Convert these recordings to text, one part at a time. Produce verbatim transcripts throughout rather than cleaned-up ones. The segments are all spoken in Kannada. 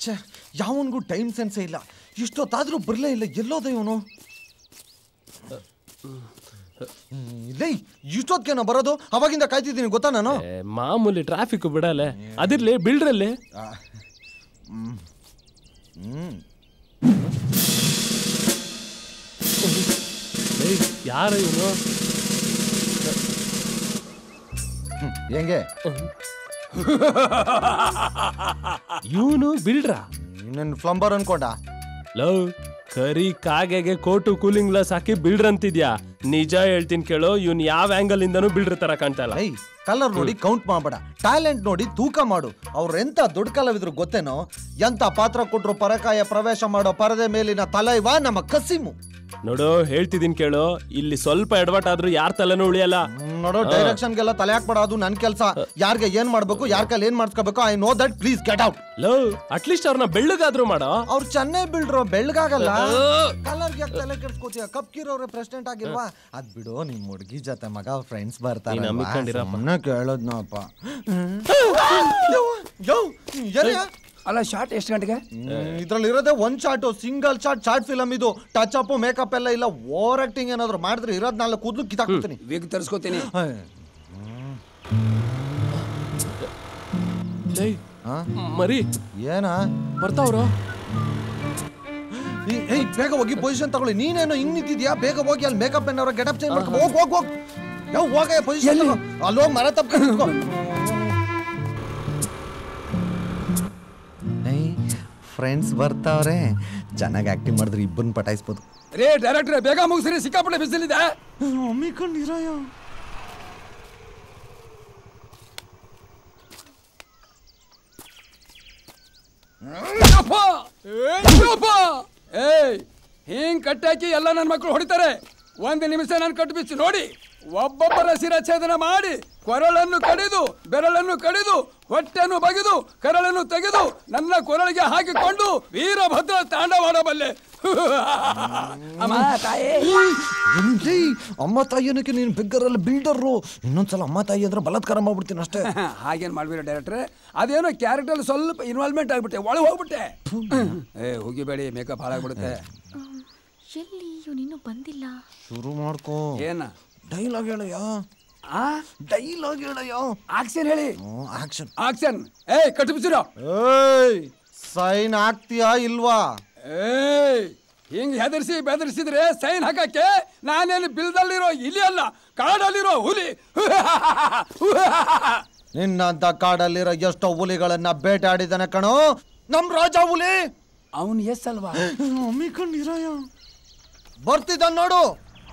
ಛೇ, ಯಾವನಿಗೂ ಟೈಮ್ ಸೆನ್ಸೇ ಇಲ್ಲ. ಇಷ್ಟೊತ್ತಾದ್ರೂ ಬರಲೇ ಇಲ್ಲ. ಎಲ್ಲೋದ ಇವನು? ಇಲ್ಲ, ಇಷ್ಟೊತ್ತಿಗೆ ಬರೋದು? ಅವಾಗಿಂದ ಕಾಯ್ತಿದ್ದೀನಿ ಗೊತ್ತಾ ನಾನು. ಮಾಮೂಲಿ ಟ್ರಾಫಿಕ್ ಬಿಡಲ್ಲ. ಅದಿರ್ಲಿ, ಬಿಲ್ಡ್ರಲ್ಲಿ ಯಾರು ಇವನು? ಹೆಂಗೆ ಇವನು ಬಿಲ್ಡ್ರಾ? ಇನ್ನೇನು ಪ್ಲಂಬರ್ ಅನ್ಕೊಂಡ? ಲವ್, ಕರಿ ಕಾಗೆಗೆ ಕೋಟು ಕೂಲಿಂಗ್ ಗ್ಲಾಸ್ ಹಾಕಿ ಬಿಲ್ಡ್ರ್ ಅಂತಿದ್ಯಾ? ನಿಜ ಹೇಳ್ತೀನಿ ಕೇಳೋ, ಇವ್ನು ಯಾವ ಆಂಗಲ್ ಇಂದನೂ ಬಿಲ್ಡ್ರ್ ತರ ಕಾಣ್ತಾ ಇಲ್ಲ. ಕಲರ್ ನೋಡಿ ಕೌಂಟ್ ಮಾಡಬೇಡ, ಟ್ಯಾಲೆಂಟ್ ನೋಡಿ ತೂಕ ಮಾಡು. ಅವ್ರ ಎಂತ ದೊಡ್ಡ ಕಲಾವಿದ್ರು ಗೊತ್ತೇನೋ? ಎಂತ ಪಾತ್ರ ಕೊಟ್ರು ಪರಕಾಯ ಪ್ರವೇಶ ಮಾಡೋ ಪರದೆ ಮೇಲಿನ ತಲೈವ ನಮ್ಮ ಕಸಿಮು. ನೋಡು, ಹೇಳ್ತಿದ್ದೀನಿ ಕೇಳು, ಇಲ್ಲಿ ಸ್ವಲ್ಪ ಎಡವಟ್ ಆದ್ರೂ ಯಾರ ತಲೆನೂ ಉಳಿಯಲ್ಲ. ನೋಡು, ಡೈರೆಕ್ಷನ್ಗೆಲ್ಲ ತಲೆ ಹಾಕ್ಬೇಡ, ಅದು ನನ್ ಕೆಲಸ. ಯಾರ್ಗೆ ಏನ್ ಮಾಡ್ಬೇಕು, ಯಾರ ಕೈಲಿ ಏನ್ ಮಾಡ್ಸ್ಕೋಬೇಕು, I know that. Please get out. ಲೋ, ಅಟ್ಲೀಸ್ಟ್ ಅವ್ರನ್ನ ಬೆಳ್ಳಗಾದ್ರೂ ಮಾಡೋ. ಅವ್ರು ಚೆನ್ನೈ ಬಿಲ್ಡ್ರು, ಬೆಳ್ಳಗಾಗಲ್ಲ. ಕಲರ್ಗೆ ತಲೆ ಕೆಡ್ಸ್ಕೋತೀಯ? ಕಪ್ಕಿರೋರೆ ಪ್ರೆಸಿಡೆಂಟ್ ಆಗಿಲ್ವಾ? ಅದ್ ಬಿಡು, ನಿಮ್ ಹುಡುಗಿ ಜೊತೆ ಮಗ ಫ್ರೆಂಡ್ಸ್ ಬರ್ತಾರೆ. ಸುಮ್ಮನೆ ಕೇಳೋದ್ನಪ್ಪ. ಅಲ್ಲ, ಶಾರ್ಟ್ ಎಷ್ಟು ಗಂಟೆಗೆ? ಇದ್ರಲ್ಲಿ ಇರೋದೇ ಒಂದ್ short, single short. Short film ಇದು. ಟಚ್ ಅಪ್ ಮೇಕಪ್ ಎಲ್ಲ ಇಲ್ಲ. ಓವರ್ ಆಕ್ಟಿಂಗ್ ಏನಾದ್ರು ಮಾಡಿದ್ರೆ ಇರೋದ್ ನಾಲ್ಕು ಕೂದಲು ಕಿತ್ತಾಕ್ತೀನಿ. ವೀಗ್ ತರಿಸ್ಕೋತೀನಿ. ಮರಿ ಏನ ಬರ್ತಾವ್ರು? ಬೇಗ ಹೋಗಿ ಪೊಸಿಷನ್ ತಗೊಳ್ಳಿ. ನೀನೇನೋ ಹಿಂಗ್ ನಿಂತಿದ್ಯಾ? ಬೇಗ ಹೋಗಿ ಅಲ್ಲಿ ಮೇಕಪ್ ಏನಾರ ಗೆಟಪ್ ಚೇಂಜ್ ಮಾಡ್ಕೊ. ಹೋಗ್ ಹೋಗ್ ಹೋಗ್ ಯಾವ ಹೋಗ ಪೊಸಿಷನ್. ಅಲ್ಲಿ ಹೋಗಿ ಮರ ತಪ್ಪ. ಫ್ರೆಂಡ್ಸ್ ಬರ್ತಾವ್ರೆ, ಚೆನ್ನಾಗಿ ಆಕ್ಟಿಂಗ್ ಮಾಡಿದ್ರೆ ಇಬ್ಬರನ್ನ ಪಟಾಯಿಸ್ಬೋದು. ರೇ ಡೈರೆಕ್ಟ್ರೆ, ಬೇಗ ಮುಗಿಸ್ರಿ, ಸಿಕ್ಕಾಪಟ್ಟೆ ಬಿಸಿಲಿದೆ. ಅಮ್ಮಿಕೊಂಡಿರಯ್ಯ. ಏಯ್, ಹಿಂಗ್ ಕಟ್ಟಾಕಿ ಎಲ್ಲ ನನ್ನ ಮಕ್ಕಳು ಹೊಡಿತಾರೆ. ಒಂದು ನಿಮಿಷ ನಾನು ಕಟ್ಟು ಬಿಚ್ಚಿ ನೋಡಿ. ಒಬ್ಬೊಬ್ಬರ ಶಿರಚ್ಛೇದನ ಮಾಡಿ, ಕೊರಳನ್ನು ಕಡಿದು, ಬೆರಳನ್ನು ಕಡಿದು, ಹೊಟ್ಟೆಯನ್ನು ಬಗೆದು, ಕರಳನ್ನು ತೆಗೆದು ನನ್ನ ಕೊರಳಿಗೆ ಹಾಕಿಕೊಂಡು ವೀರಭದ್ರ ತಾಂಡವಾಡಬಲ್ಲೆ. ಅಮ್ಮ ತಾಯಿ ಅನ್ನಕ್ಕೆ ನೀನು ಬೆಗ್ಗರಲ್ಲ ಬಿಲ್ಡರು. ಇನ್ನೊಂದ್ಸಲ ಅಮ್ಮ ತಾಯಿ ಅಂದ್ರೆ ಬಲಾತ್ಕಾರ ಮಾಡ್ಬಿಡ್ತೀನಿ ಅಷ್ಟೇ. ಹಾಗೇನು ಮಾಡ್ಬೇಡ ಡೈರೆಕ್ಟ್ರೆ, ಅದೇನೋ ಕ್ಯಾರೆಕ್ಟರ್ ಸ್ವಲ್ಪ ಇನ್ವಾಲ್ವ್ಮೆಂಟ್ ಆಗ್ಬಿಟ್ಟೆ, ಒಳಗೆ ಹೋಗ್ಬಿಟ್ಟೆ. ಏ ಹೋಗಿಬೇಡಿ, ಮೇಕಪ್ ಹಾಳಾಗ್ಬಿಡುತ್ತೆ. ಎಲ್ಲಿ ಇವನಿನ್ನೂ ಬಂದಿಲ್ಲ? ಶುರು ಮಾಡ್ಕೋ. ಏನ ಡೈಲಾಗ್ ಹೇಳಯ್ಯ. ಆ ಡೈಲಾಗ್ ಹೇಳಯ್ಯ. ಆಕ್ಷನ್ ಹೇಳಿ. Action action. ಏಯ್ ಕಟ್ಟು ಬಿಸಿರೋ. ಏಯ್ ಸೈನ್ ಹಾಕ್ತೀಯಾ ಇಲ್ವಾ? ಏಯ್ ಹಿಂಗ್ ಹೆದರ್ಸಿ ಬೆದರ್ಸಿದ್ರೆ ಸೈನ್ ಹಾಕಕ್ಕೆ ನಾನೇನು ಬಿಲ್ದಲ್ಲಿರೋ ಇಲಿ ಅಲ್ಲ, ಕಾಡಲ್ಲಿರೋ ಹುಲಿ. ನಿನ್ನಂತ ಕಾಡಲ್ಲಿರೋ ಎಷ್ಟೋ ಹುಲಿಗಳನ್ನ ಬೇಟಾಡಿದಾನೆ ಕಣೋ ನಮ್ ರಾಜ ಹುಲಿ. ಅವನ್ ಎಸ್ ಅಲ್ವಾ? ಅಮ್ಮಿಕೊಂಡಿರಯ್ಯ. ಬರ್ತಿದ್ದ ನೋಡು.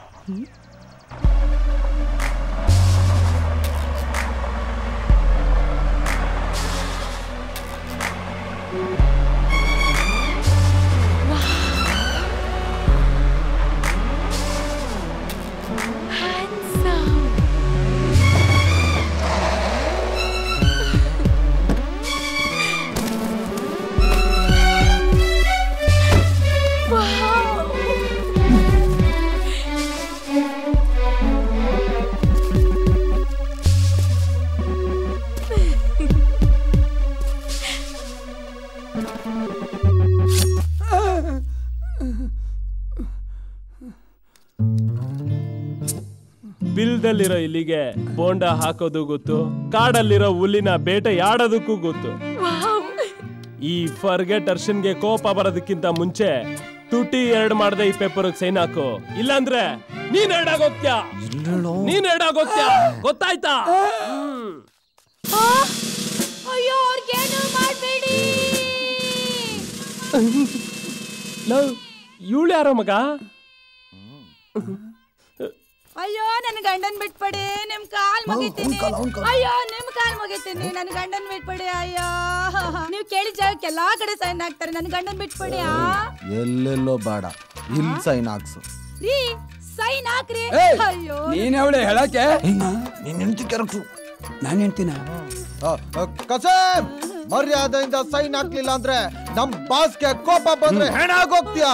ಬಿಲ್ದಲ್ಲಿರೋ ಇಲ್ಲಿಗೆ ಬೋಂಡ ಹಾಕೋದು ಗೊತ್ತು, ಕಾಡಲ್ಲಿರೋ ಹುಲ್ಲಿನ ಬೇಟೆಯಾಡೋದಕ್ಕೂ ಗೊತ್ತು. ಈ ಫರ್ಗೆಟ್ ಅರ್ಷನ್ಗೆ ಕೋಪ ಬರೋದಕ್ಕಿಂತ ಮುಂಚೆ ತುಟಿ ಎರಡ್ ಮಾಡ್ದೆ ಈ ಪೇಪರ್ ಸೈನ್ ಹಾಕು, ಇಲ್ಲಾಂದ್ರೆ ನೀನ್ ಎರಡಾಗೋಗ್ತ್ಯಾ. ನೀನ್ ಎರಡಾಗೋಗ್ತ್ಯಾ, ಗೊತ್ತಾಯ್ತಾ? ಅಯ್ಯೋ, ಅವ್ರಿಗೇನು ಮಾಡಬೇಡಿ. ಇವಳು ಯಾರೋ ಮಗ? ಅಯ್ಯೋ, ನನ್ ಗಂಡನ್ ಬಿಟ್ಬಿಡಿ, ನಿಮ್ ಕಾಲ್ ಮುಗಿತೀನಿ. ಅಯ್ಯೋ, ನಿಮ್ ಕಾಲ್ ಮುಗಿತೀನಿ, ನನ್ ಗಂಡನ್ ಬಿಟ್ಬಿಡಿ. ಅಯ್ಯೋ, ನೀವ್ ಕೇಳಿದ ಜಾಗಕ್ಕೆ ಎಲ್ಲಾ ಕಡೆ ಸೈನ್ ಹಾಕ್ತಾರೆ, ನನ್ ಗಂಡನ್ ಬಿಟ್ಬಿಡಿ. ಎಲ್ಲೆಲ್ಲೋ ಬೇಡ, ಇಲ್ಲಿ ಸೈನ್ ಹಾಕ್ಸು. ರೀ ಸೈನ್ ಹಾಕ್ರಿ. ಅಯ್ಯೋ, ನೀನ್ ಅವಳೆ ಹೇಳಕ್ಕೆ ನೀನ್ ಹೆಂಡತಿ ಕ್ಯಾರೆಕ್ಟ್ರು. ನಾನು ಹೇಳ್ತೀನ ಕಸೇಮ್, ಮರ್ಯಾದೆಯಿಂದ ಸೈನ್ ಹಾಕ್ಲಿಲ್ಲ ಅಂದ್ರೆ ನಮ್ ಬಾಸ್ಗೆ ಕೋಪ ಬಂದ್ರೆ ಹೆಣಾಗೋಗ್ತೀಯಾ?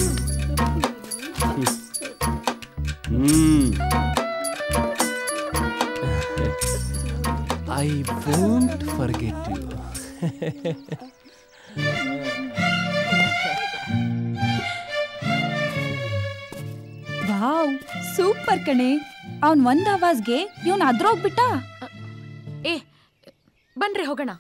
Hmm I won't forget you. Wow super ಕಣೆ. ಅವನ್ ಒಂದ್ ಆವಾಜ್ಗೆ ಇವನ್ ಅದ್ರೋಗ್ಬಿಟ್ಟ. ಏ ಬನ್ರಿ ಹೋಗೋಣ.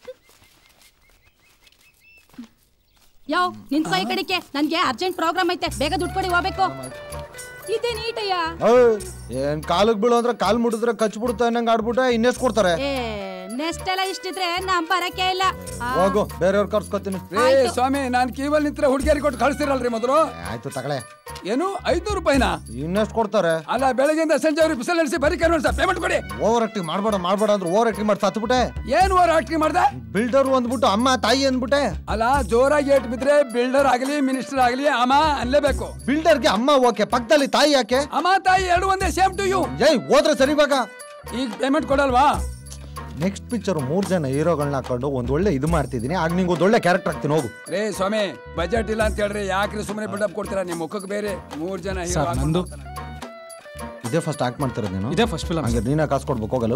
ಯಾವ ನಿಂತ್ಕೋ ಈ ಕಡೆಗೆ, ನನ್ಗೆ ಅರ್ಜೆಂಟ್ ಪ್ರೋಗ್ರಾಮ್ ಐತೆ, ಬೇಗ ದುಡ್ಡು ಕೊಡಿ ಹೋಗ್ಬೇಕು. ಇದೇ ನೀಟಯ್ಯ. ಏನ್ ಕಾಲಕ್ ಬೀಳು ಅಂದ್ರೆ ಕಾಲ್ ಮುಟ್ಟಿದ್ರೆ ಕಚ್ ಬಿಡುತ್ತೆ ನಂಗೆ ಆಡ್ಬಿಟ್ಟೆ ಇನ್ನೆಸ್ಟ್ ಕೊಡ್ತಾರೆ. ಏ ನೆಕ್ಸ್ಟ್ ಎಲ್ಲ ಇಷ್ಟಿದ್ರೆ ನಮ್ ಬರಕ್ಕೆ ಇಲ್ಲ. ಹೋಗು ಬೇರೆಯವ್ರು ಕರ್ಸ್ಕೊತೀನಿ. ಏ ಸ್ವಾಮಿ, ನಾನ್ ಕೀವಲ್ ನಿಂತ್ರೆ ಹುಡುಗಿಯರಿ ಕೊಟ್ಟು ಕಳಿಸ್ತಿರಲ್ರಿ ಮೊದಲು. ಆಯ್ತು ತಗಳೆ. ಏನು ಐದ್ನೂರು ರೂಪಾಯಿನಾ? ಇನ್ನೆಷ್ಟು ಕೊಡ್ತಾರೆ? ಅಲ್ಲ ಬೆಳಗ್ಗೆಯಿಂದ ಸಂಜೆ ಅವ್ರಿಗೆ ಬಿಸಿಲು ನಡೆಸಿ ಬರೀ ಕೆಲಸ ಪೇಮೆಂಟ್ ಕೊಡಿ. ಓವರ್ ಆಕ್ಟಿಂಗ್ ಮಾಡ್ಬೇಡ ಮಾಡ್ಬೇಡ ಅಂದ್ರೆ ಓವರ್ ಆಕ್ಟಿಂಗ್ ಮಾಡಿ ಸತ್ಬಿಟ್ಟೆ. ಏನ್ ಓವರ್ ಆಕ್ಟಿಂಗ್ ಮಾಡ್ದೆ? ಬಿಲ್ಡರ್ ಅಂದ್ಬಿಟ್ಟು ಅಮ್ಮ ತಾಯಿ ಅಂದ್ಬಿಟ್ಟೆ. ಅಲ್ಲ ಜೋರಾಗಿ ಏಟ್ ಬಿದ್ರೆ ಬಿಲ್ಡರ್ ಆಗಲಿ ಮಿನಿಸ್ಟರ್ ಆಗಲಿ ಅಮ್ಮ ಅನ್ಲೇಬೇಕು. ಬಿಲ್ಡರ್ಗೆ ಅಮ್ಮ ಓಕೆ, ಪಕ್ಕದಲ್ಲಿ ತಾಯಿ ಯಾಕೆ? ಅಮ್ಮ ತಾಯಿ ಎರಡು ಒಂದೇ, ಸೇಮ್ ಟು ಯು. ಏಯ್ ಹೋದ್ರೆ ಸರಿ ಇವಾಗ. ಈಗ ಪೇಮೆಂಟ್ ಕೊಡಲ್ವಾ? ನೆಕ್ಸ್ಟ್ ಪಿಕ್ಚರ್ ಮೂರ್ ಜನ ಹೀರೋಗಳನ್ನ ಹಾಕೊಂಡು ಒಂದ್ ಒಳ್ಳೆ ಇದು ಮಾಡ್ತಿದೀನಿ, ಆಗ ನಿಂಗೆ ಒಂದ್ ಒಳ್ಳೆ ಕ್ಯಾರೆಕ್ಟರ್ ಆಗ್ತೀನಿ. ಹೋಗು. ರೇ ಸ್ವಾಮಿ, ಬಜೆಟ್ ಇಲ್ಲ ಅಂತ ಹೇಳ್ರಿ, ಯಾಕ್ರಿ ಸುಮ್ಮನೆ ಬಿಲ್ಡಪ್ ಕೊಡ್ತೀರಾ? ನಿಮ್ ಮುಖಕ್ಕೆ ಬೇರೆ ಮೂರ್ ಜನ ಹೀರೋ. ನಂದು ಇದೇ ಫಸ್ಟ್ ಆಕ್ಟ್ ಮಾಡ್ತಿರೋದು ನೀನು? ಇದೇ ಫಸ್ಟ್ ಫಿಲಮ್. ಹಂಗೆ ನೀನೇ ಕಾಸು ಕೊಡ್ಬೇಕು. ಹೋಗಲು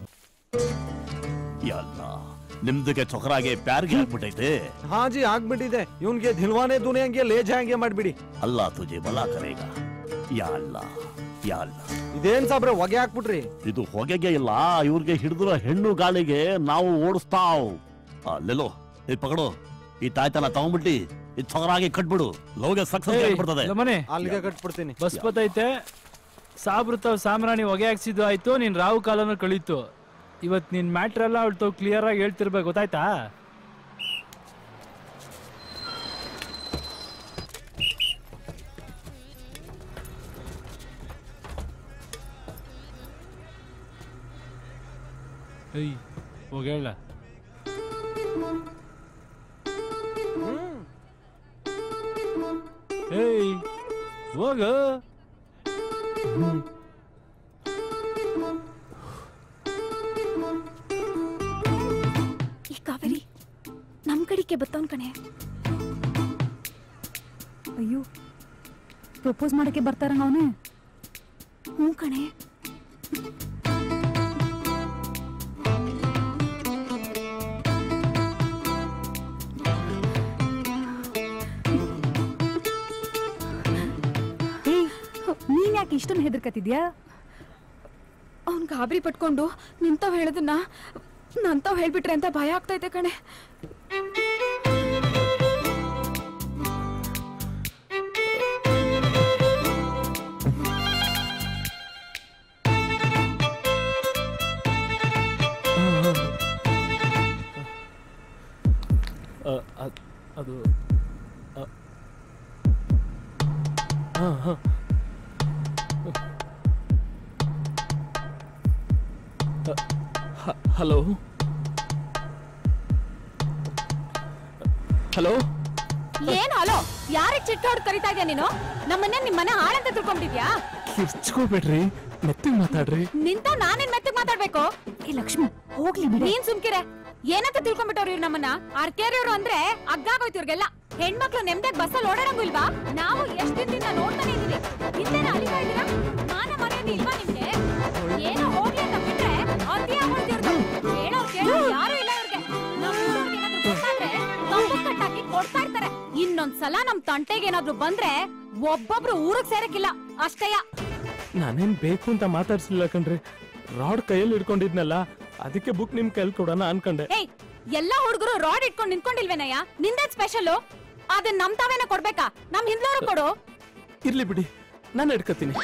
ನಿಮ್ದಕ್ಕೆ ಚೊಕರಾಗೆ ಪ್ಯಾರ್ಗೆ ಆಗ್ಬಿಟ್ಟೈತೆ. ಹಾ ಜಿ ಆಗ್ಬಿಟ್ಟಿದೆ. ಇವನ್ಗೆ ದಿಲ್ವಾನೆ ದುನಿಯಂಗೆ ಲೇಜ ಹಂಗೆ ಮಾಡ್ಬಿಡಿ. ಅಲ್ಲ ತುಜೆ ಬಲ ಕರೇಗ. ಯಾ ಅಲ್ಲ ಯಾ ಅಲ್ಲ. ಇದೇನ್ ಸಾಬ್ರೆ ಹೊಗೆ ಹಾಕ್ಬಿಟ್ರಿ? ಇದು ಹೊಗೆಗೆ ಇಲ್ಲ, ಇವ್ರಿಗೆ ಹಿಡಿದಿರೋ ಹೆಣ್ಣು ಗಾಳಿಗೆ ನಾವು ಓಡಿಸ್ತಾವ್. ಅಲ್ಲೆಲ್ಲೋ ಈ ಪಕಡು, ಈ ತಾಯ್ತನ ತಗೊಂಡ್ಬಿಟ್ಟಿ ಈ ಚೊಕರಾಗೆ ಕಟ್ಬಿಡು. ಲವ್ಗೆ ಸಕ್ಸಸ್ ಆಗ್ಬಿಡ್ತದೆ. ಮನೆ ಅಲ್ಲಿಗೆ ಕಟ್ಬಿಡ್ತೀನಿ. ಬಸ್ ಬತ್ತೈತೆ. ಸಾಬ್ರತಾವ್ ಸಾಮ್ರಾಣಿ ಹೊಗೆ ಹಾಕ್ಸಿದ್ದು ಆಯ್ತು, ನಿನ್ ರಾವು ಕಾಲನು ಕಳೀತು. ಇವತ್ ನಿನ್ ಮ್ಯಾಟ್ರ್ ಎಲ್ಲ ಅವಳು ಕ್ಲಿಯರ್ ಆಗಿ ಹೇಳ್ತಿರ್ಬೇಕು, ಗೊತ್ತಾಯ್ತಾ? ಏಯ್ ಹೋಗೇಳ. ಏಯ್ ಹೋಗ. ಈ ಕಾವೇರಿ ನಮ್ ಕಡೆಗೆ ಬತ್ತವನ್ ಕಣೆ. ಅಯ್ಯೋ ಪ್ರಪೋಸ್ ಮಾಡಕ್ಕೆ ಬರ್ತಾರ ಅವನೇ. ಹ್ಞೂ ಕಣೆ. ನೀನ್ ಯಾಕೆ ಇಷ್ಟೊಂದು ಹೆದರ್ಕತಿದ್ಯಾ? ಅವ್ನ್ ಗಾಬರಿ ಪಟ್ಕೊಂಡು ನಿಂತಾವ್ ಹೇಳದನ್ನ ನಂತಾವ್ ಹೇಳ್ಬಿಟ್ರೆ ಅಂತ ಭಯ ಆಗ್ತೈತೆ ಕಣೆ. ಅದು ಹಲೋ ಹಲೋ. ಏನ್ ಹಲೋ? ಯಾರಿಗೆ ಚಿಟ್ಟ ಹೊಡ್ ಕರಿತಾ ಇದ್ಯಾ ನೀನು? ನಮ್ಮನ್ನ ನಿಮ್ಮನೆ ಹಾಳಂತ ತಿಳ್ಕೊಂಡ್ಬಿದ್ಯಾ? ಕಿರ್ಚ್ಕೋಬೇಡ್ರಿ, ಮೆತ್ತಗ್ ಮಾತಾಡ್ರಿ. ನಿಂತ ನಾನೇನ್ ಮೆತ್ತಗ್ ಮಾತಾಡ್ಬೇಕು? ಏ ಲಕ್ಷ್ಮಿ ಹೋಗ್ಲಿ ಬಿಡಿ. ನೀನ್ ಸುಮ್ಕಿರೆ. ಏನಂತ ತಿಳ್ಕೊಂಡ್ಬಿಟ್ಟವ್ರು ಇವ್ರು ನಮ್ಮನ್ನ? ಆರ್ಕೇರಿಯವ್ರು ಅಂದ್ರೆ ಅಗ್ಗಾಗೋಯ್ತು ಇವ್ರಿಗೆಲ್ಲ. ಹೆಣ್ಮಕ್ಳು ನೆಮ್ಮದಿಯಾಗಿ ಬಸ್ಸಲ್ಲಿ ಓಡಾಡಂಗೂ ಇಲ್ವಾ? ನಾವು ಎಷ್ಟು ದಿನದಿಂದ ನೋಡ್ತಾನೆ ಇದೀವಿ. ಹಿಂದೆನ ಅಲಿತಾ ಇದ್ದೀರಾ? ಮಾನ ಮರ್ಯಾದೆ ಇಲ್ವಾ ನಿಮ್ಗೆ? ಏನೋ ಹೋಗ್ಲಿ ಅಂತ ಬಿಟ್ರೆ ಅತಿ ಆಗೋಯ್ತಿರ್ದು. ಹೇಳೋ ಕೇಳೋ ಯಾರು ಇಲ್ಲ ಇವ್ರಿಗೆ. ನಮ್ಮೂರವ್ರಿಗೆ ಏನಾದ್ರು ಗೊತ್ತಾದ್ರೆ ತಂಬು ಕಟ್ಟಾಕಿ ಕೊಡ್ತಾ ಇರ್ತಾರೆ. ಇನ್ನೊಂದ್ಸಲ ನಮ್ ತಂಟೆಗೆ ಏನಾದ್ರು ಬಂದ್ರೆ ಒಬ್ಬೊಬ್ರು ಊರಿಗೆ ಸೇರಕ್ಕಿಲ್ಲ ಅಷ್ಟೇಯ. ನಾನೇನ್ ಬೇಕು ಅಂತ ಮಾತಾಡ್ಸಿಲ್ಲ ಕಣ್ರಿ. ರಾಡ್ ಕೈಯಲ್ಲಿ ಇಟ್ಕೊಂಡಿದ್ನಲ್ಲ, ಅದಕ್ಕೆ ಬುಕ್ ನಿಮ್ ಕೈಲಿ ಕೊಡೋಣ ಅನ್ಕೊಂಡೆ. ಏಯ್, ಎಲ್ಲಾ ಹುಡುಗರು ರಾಡ್ ಇಟ್ಕೊಂಡು ನಿಂತ್ಕೊಂಡಿಲ್ವೇನಯ್ಯ? ನಿಂದೇನ್ ಸ್ಪೆಷಲ್? ಅದನ್ನ ನಮ್ ತಾವೇನ ಕೊಡ್ಬೇಕಾ? ನಮ್ ಹಿಂದ್ಲವ್ರು ಕೊಡು. ಇರ್ಲಿ ಬಿಡಿ, ನಾನು ಇಟ್ಕೋತೀನಿ.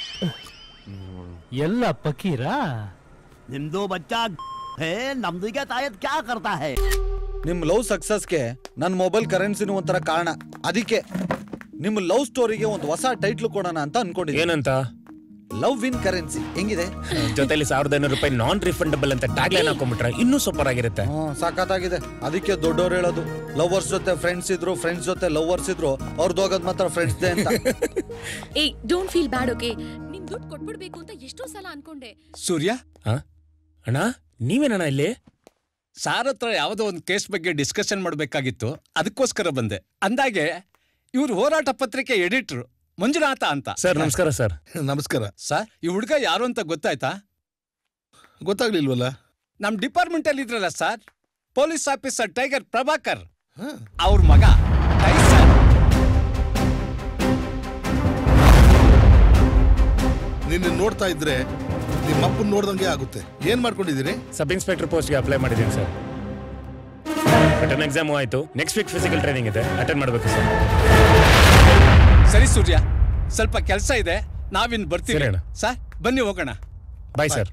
ಎಲ್ಲ ಪಕೀರಾ? ನಿಮ್ದು ಬಚ್ಚಾ ಹೇ, ನಮ್ದಿಗೆ ತಾಯತ್ ಕ್ಯಾ ಕರ್ತಾ ಹೇ? ನಿಮ್ ಲವ್ ಸಕ್ಸಸ್ಗೆ ನನ್ನ ಮೊಬೈಲ್ ಕರೆನ್ಸಿನೂ ಒಂಥರ ಕಾರಣ. ಅದಕ್ಕೆ ನಿಮ್ ಲವ್ ಸ್ಟೋರಿಗೆ ಒಂದು ಹೊಸ ಟೈಟ್ಲ್ ಕೊಡೋಣ ಅಂತ ಅನ್ಕೊಂಡಿದ್ದೀನಿ. ಏನಂತ? Love in currency. ಹೆಂಗಿದೆ? ಜೊತೆಲಿ ಸಾವಿರದ ಐನೂರು ರೂಪಾಯಿ ನಾನ್ ರಿಫಂಡಬಲ್ ಅಂತ ಟ್ಯಾಗ್ ಲೈನ್ ಹಾಕೊಂಡ್ಬಿಟ್ರೆ ಇನ್ನೂ ಸೂಪರ್ ಆಗಿರುತ್ತೆ. ಹ್ಮ್ ಸಖತ್ತಾಗಿದೆ. ಅದಕ್ಕೆ ದೊಡ್ಡವ್ರು ಹೇಳೋದು, ಲವರ್ಸ್ ಜೊತೆ ಫ್ರೆಂಡ್ಸ್ ಇದ್ರು, ಫ್ರೆಂಡ್ಸ್ ಜೊತೆ ಲವರ್ಸ್ ಇದ್ರು, ಅವ್ರದ್ದು ಹೋಗೋದ್ ಮಾತ್ರ ಫ್ರೆಂಡ್ಸ್ ದೇ ಅಂತ. ಏಯ್, ಡೋಂಟ್ ಫೀಲ್ ಬ್ಯಾಡ್, ಓಕೆ? ನಿಮ್ ದುಡ್ಡು ಕೊಟ್ಬಿಡ್ಬೇಕು ಅಂತ ಎಷ್ಟೋ ಸಲ ಅನ್ಕೊಂಡೆ. ಸೂರ್ಯ, ಅಣ್ಣ ನೀವೇನಣ್ಣ ಇಲ್ಲಿ? ಸಾರ್ ಹತ್ರ ಯಾವುದೋ ಒಂದು ಕೇಸ್ ಬಗ್ಗೆ ಡಿಸ್ಕಷನ್ ಮಾಡಬೇಕಾಗಿತ್ತು, ಅದಕ್ಕೋಸ್ಕರ ಬಂದೆ. ಅಂದಾಗೆ ಇವ್ರು ಹೋರಾಟ ಪತ್ರಿಕೆ ಎಡಿಟರ್ ಮಂಜುನಾಥ ಅಂತ. ಸರ್ ನಮಸ್ಕಾರ. ಸರ್ ನಮಸ್ಕಾರ. ಸರ್, ಈ ಹುಡುಗ ಯಾರು ಅಂತ ಗೊತ್ತಾಯ್ತಾ? ಗೊತ್ತಾಗ್ಲಿಲ್ವಲ್ಲ. ನಮ್ ಡಿಪಾರ್ಟ್ಮೆಂಟ್ ಅಲ್ಲಿ ಇದ್ರಲ್ಲ sir, police officer tiger Prabhakar ಅವ್ರ ಮಗ ಟೈಸನ್. ನಿನ್ನ ನೋಡ್ತಾ ಇದ್ರೆ ನಿಮ್ಮಪ್ಪನ್ ನೋಡ್ದಂಗೆ ಆಗುತ್ತೆ. ಏನ್ ಮಾಡ್ಕೊಂಡಿದ್ದೀರಿ? ಸಬ್ ಇನ್ಸ್ಪೆಕ್ಟರ್ ಪೋಸ್ಟ್ಗೆ ಅಪ್ಲೈ ಮಾಡಿದ್ದೀನಿ ಸರ್. ರಿಟರ್ನ್ ಎಕ್ಸಾಮ್ ಆಯ್ತು. ನೆಕ್ಸ್ಟ್ ವೀಕ್ ಫಿಸಿಕಲ್ ಟ್ರೈನಿಂಗ್ ಇದೆ, ಅಟೆಂಡ್ ಮಾಡಬೇಕು ಸರ್. ಸರಿ ಸೂರ್ಯ, ಸ್ವಲ್ಪ ಕೆಲಸ ಇದೆ, ನಾವಿನ್ ಬರ್ತೀವಿ. ಸರ್ ಬನ್ನಿ ಹೋಗೋಣ. Bye sir.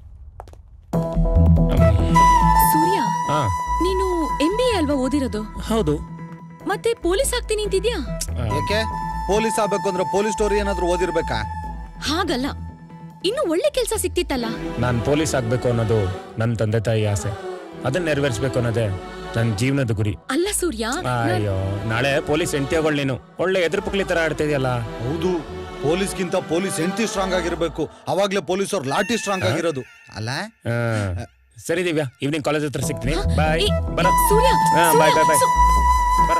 ಸೂರ್ಯ, ಹಾ ನೀನು ಎಂ ಬಿ ಎ ಅಲ್ವಾ ಓದಿರೋದು? ಹೌದು. ಮತ್ತೆ ಪೊಲೀಸ್ ಆಗ್ತೀನಿ ಅಂತಿದ್ಯಾ? ಯಾಕೆ? ಪೊಲೀಸ್ ಆಗ್ಬೇಕು ಅಂದ್ರೆ ಪೊಲೀಸ್ ಸ್ಟೋರಿ ಏನಾದ್ರೂ ಓದಿರ್ಬೇಕಾ? ಹಾಗಲ್ಲ, ಇನ್ನು ಒಳ್ಳೆ ಕೆಲಸ ಸಿಕ್ತಿತ್ತಲ್ಲ. ನಾನ್ ಪೊಲೀಸ್ ಆಗ್ಬೇಕು ಅನ್ನೋದು ನನ್ನ ತಂದೆ ತಾಯಿ ಆಸೆ. ಅದನ್ನ ನೆರವೇರಿಸಬೇಕು ಅನ್ನೋದೇ ನನ್ನ ಜೀವನದ ಗುರಿ. ಅಲ್ಲ ಸೂರ್ಯ, ಅಯ್ಯೋ, ನಾಳೆ ಪೊಲೀಸ್ ಹೆಂಡತಿಗಳು ನೀನು ಒಳ್ಳೆ ಎದುರು ಪುಕ್ಲಿ ತರ ಆಡ್ತಿದ್ಯಲ್ಲ. ಹೌದು, ಪೊಲೀಸ್ಗಿಂತ ಪೊಲೀಸ್ ಹೆಂಡತಿ ಸ್ಟ್ರಾಂಗ್ ಆಗಿರ್ಬೇಕು. ಅವಾಗ್ಲೇ ಪೊಲೀಸ್ ಅವ್ರ ಲಾಠಿ ಸ್ಟ್ರಾಂಗ್ ಆಗಿರೋದು ಅಲ್ಲ? ಸರಿ ದಿವ್ಯಾ, ಈವ್ನಿಂಗ್ ಕಾಲೇಜ್ ಹತ್ರ ಸಿಗ್ತೀನಿ. ಬಾಯ್. ಬರ ಸೂರ್ಯ. ಬಾಯ್ ಬಾಯ್ ಬಾಯ್. ಬರ.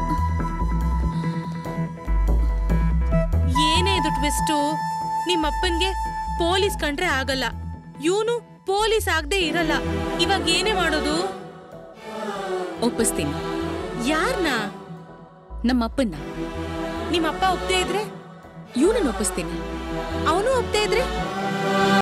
ಏನೇ ಇದು ಟ್ವಿಸ್ಟು? ನಿಮ್ಮಪ್ಪನ್ಗೆ ಪೊಲೀಸ್ ಕಂಡ್ರೆ ಆಗಲ್ಲ, ಇವನು ಪೊಲೀಸ್ ಆಗದೆ ಇರಲ್ಲ. ಇವಾಗ ಏನೇ ಮಾಡೋದು? ಒಪ್ಪಿಸ್ತೀನಿ. ಯಾರನ್ನ? ನಮ್ಮಪ್ಪನ್ನ. ನಿಮ್ಮಪ್ಪ ಒಪ್ಪದೇ ಇದ್ರೆ? ಇವನನ್ನ ಒಪ್ಪಿಸ್ತೀನಿ. ಅವನು ಒಪ್ಪದೇ ಇದ್ರೆ?